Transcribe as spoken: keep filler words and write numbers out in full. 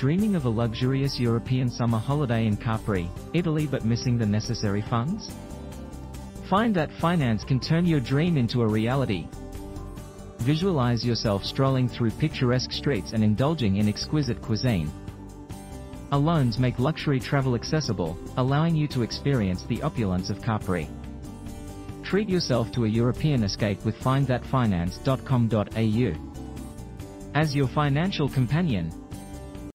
Dreaming of a luxurious European summer holiday in Capri, Italy but missing the necessary funds? Find that finance can turn your dream into a reality. Visualize yourself strolling through picturesque streets and indulging in exquisite cuisine. Our loans make luxury travel accessible, allowing you to experience the opulence of Capri. Treat yourself to a European escape with find that finance dot com dot A U. As your financial companion,